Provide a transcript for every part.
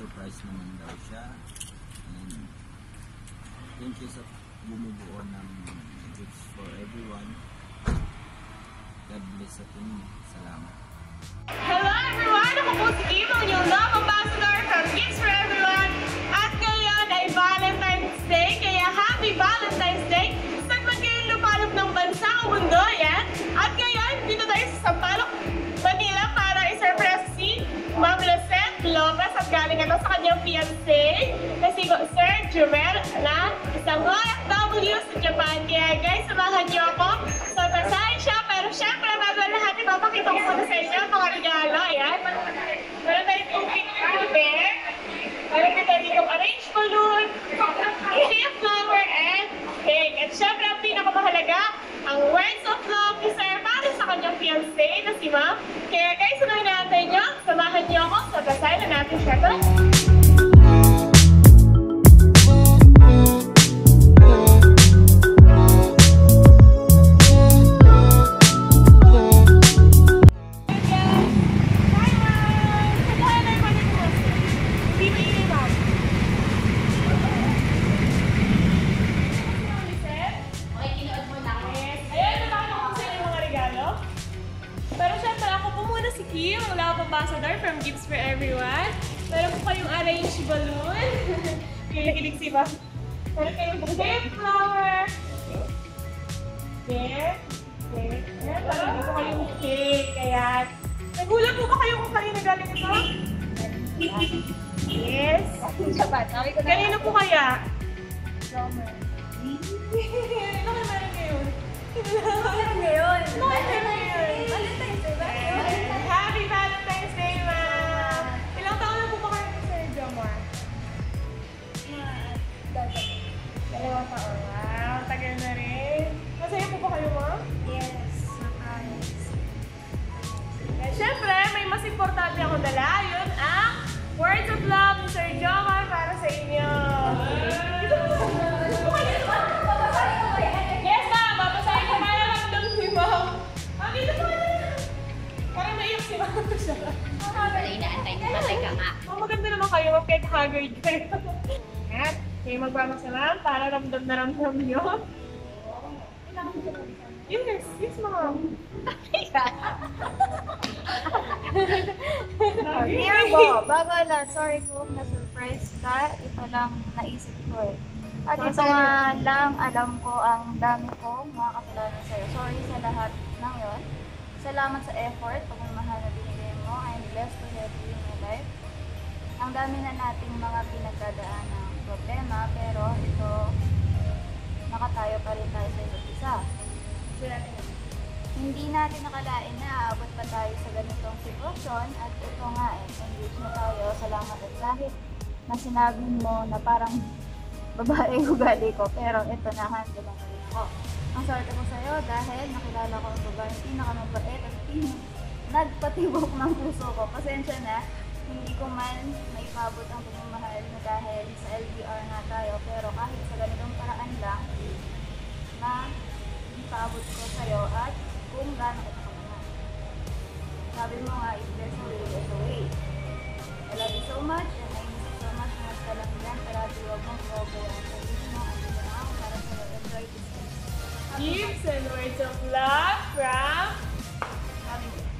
mag-surprise naman daw siya. And thank you sa bumubuo ng gifts for everyone. God bless sa inyo. Salamat. Hello everyone! Ako po si Kim, ang inyong love ambassador from Gifts for Everyone. At ngayon ay Valentine's Day, kaya Happy Valentine's Day! Saan man kayong lupalop ng bansa o mundo, yan? At ngayon, dito tayo sa Sampaloc, Manila para i-surprise si Ma'am Lucette Lopez at galing ito sa kanyang fiancé na si Sir Joemer na isang OFW sa Japan. Kaya guys, samahan niyo ako. So, basahin siya, pero syempre, bago lahat, ipapakita ko muna sa inyo ang mga regalo. Ayan. Meron tayong tubig there. Meron tayo dito arrange balloon, gift flower, and cake. At syempre, ang pinakamahalaga, ang words of love ni Sir para sa kanyang fiancé na si Ma'am. Kaya guys, ano natin nyo? Samahan niyo ako sa basahin na natin siya. Ambassador from Gifts for Everyone. Meron po kayong arrange balloon. Kilig si Ma'am. Meron kayong gift flower. There. There. Meron dito kayong cake. Ayan. Nagulat po ba kayo kung kanina galing ito? Yes. Kanino po kaya? Joemer. Ano kayo meron ngayon? Meron ngayon. Valentine's Day ba? Happy Valentine's Day, Ma'am! Ilang taon na po ba kayo ni Sir Joemer? Dalawang taon. Wow, tagal na rin. Masaya po ba kayo, Ma'am? Yes. Surprise. Kaya syempre, may mas importante akong dala. Yun ang words of love ni Sir Joemer para sa inyo. Yes, Ma'am! Babasahin ko para ramdam si Ma'am. Ma'am, dito po na. Parang naiyak si Ma'am siya. Inaantay ko. Patay ka nga. Maganda naman kayo. Mapet haggard kayo. At, kayo magbamak sa Ma'am para ramdam na ramdam nyo. Yes, yes Ma'am. Here po, bago na, sorry kung na-surprise ka. Ito lang naisip ko eh. At ito nga lang, alam ko ang dami ko makakakilala sa'yo. Sorry sa lahat ng yon. Salamat sa effort, pagmamahal na binigay mo. I'm blessed to have you in my life. Ang dami na nating mga pinagdadaan ng problema, pero ito, nakatayo pa rin tayo sa isa't isa. Hindi natin nakalain na aabot pa tayo sa ganitong sitwasyon at ito nga engage na tayo. Salamat at kahit na sinabi mo na parang babae ugali ko, pero ito na handle ang ulit ko. Ang swerte ko sa'yo dahil nakilala ko ang babae pinakamabait at nagpatibok ng puso ko. Pasensya na, hindi ko man maipabot ang pagmamahal na dahil sa LDR na tayo, pero kahit sa ganitong paraan lang na ipaabot ko sa'yo at kung gaano kita kamahal. Sabi mo nga, if there's a way, there's a way. I love you so much and I miss you so much. Mas ka lang yan, parati huwag mong program. So, hindi mo ang hindi na ako para sa'yo. Enjoy this day. Gifts and words of love from Sabi ko.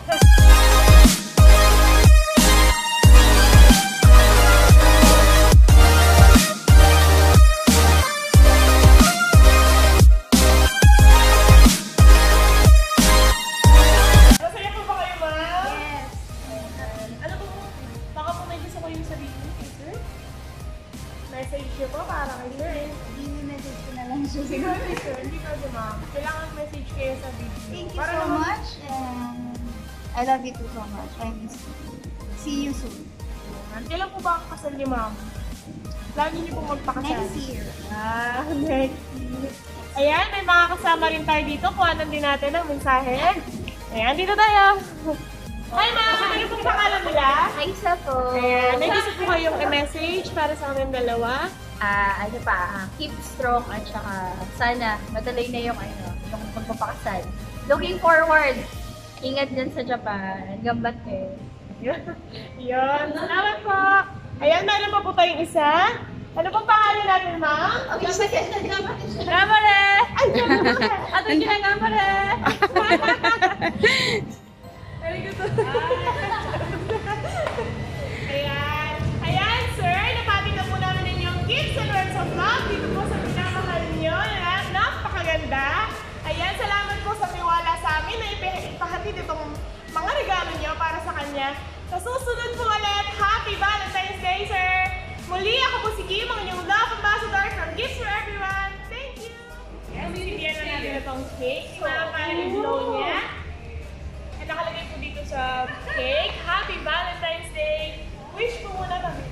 Masaya po ba kayo, Ma'am? Yes. Ano po? Baka po may gusto ko yung sabihin kay Sir? Message niyo po para kay Sir. I-message ko na lang siya. Siguro Sir, hindi ka di Ma'am. Kailangan message kayo sa video. Thank you Para so naman- much and I love you too so much. I miss you. See you soon. Kailan po ba ang kasal ni Ma'am? Lagi niyo po magpakasal. Next year. Next year. Ayan, may mga kasama rin tayo dito. Kuhanan din natin ang mensahe. Ayan, dito tayo. Hi Ma'am! Ano pong pangalan nila? Aisa po. Ayan, may gusto po kayong i-message para sa aming dalawa. Keep strong at saka sana madalay na yung magpapakasal. Looking forward. Ingat dyan sa Japan. Gambat eh. Yun. Salamat po! Ayan, meron pa po tayong isa. Ano pong pangalan natin, ma'am? Gamare! Ay, gano'n. Ato siya ng gamare! Very good. Ayan. Ayan, sir. Napati na po namin inyong gifts and words of love dito po sa pinamahal nyo. Napakaganda. Ayan, salamat po sa tiwala sa amin na ipahatid itong mga regalo nyo para sa kanya. Sa susunod po ulit, Happy Valentine's Day, sir! Muli, ako po si Kim, ang inyong love ambassador from Gifts for Everyone. Thank you! Yes, bibigyan na natin itong cake. Para i-blow niya. At nakalagay po dito sa cake, Happy Valentine's Day! Wish po muna kami.